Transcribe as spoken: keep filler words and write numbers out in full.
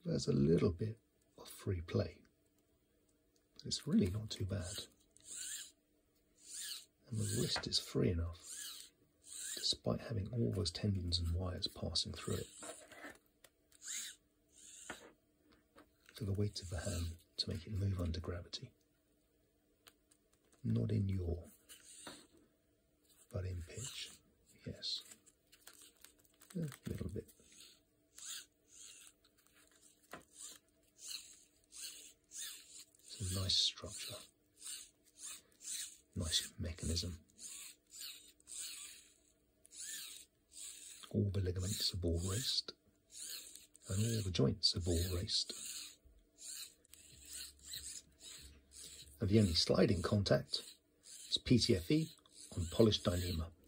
There's a little bit of free play. It's really not too bad. And the wrist is free enough, despite having all those tendons and wires passing through it, for the weight of the hand to make it move under gravity. Not in yaw, but in pitch, yes. A little bit. It's a nice structure, nice mechanism. All the ligaments are ball raced, and all the joints are ball raced. And the only sliding contact is P T F E on polished Dyneema.